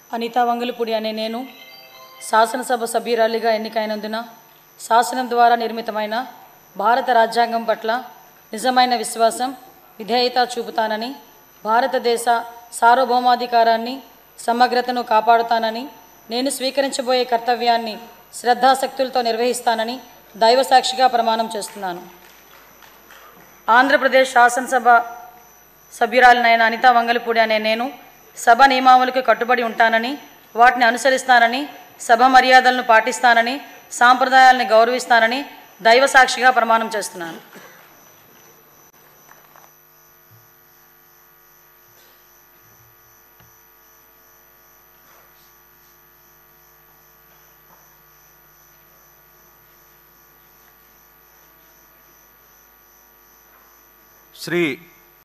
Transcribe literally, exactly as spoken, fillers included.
అనితా వంగలపూడి అనే నేను శాసనసభ సభ్యురాలిగా ఎన్నికైనందున శాసనం ద్వారా నిర్మితమైన భారత రాజ్యాంగం పట్ల నిజమైన విశ్వాసం, విధేయత చూపుతానని, భారతదేశ సార్వభౌమాధికారాన్ని, సమగ్రతను కాపాడుతానని, నేను స్వీకరించబోయే కర్తవ్యాన్ని శ్రద్ధాశక్తులతో నిర్వహిస్తానని దైవసాక్షిగా ప్రమాణం చేస్తున్నాను. ఆంధ్రప్రదేశ్ శాసనసభ సభ్యురాలినైన అనితా వంగలపూడి అనే నేను సభ నియమావళికి కట్టుబడి ఉంటానని, వాటిని అనుసరిస్తానని, సభ మర్యాదలను పాటిస్తానని, సాంప్రదాయాలను గౌరవిస్తానని దైవసాక్షిగా ప్రమాణం చేస్తున్నాను. శ్రీ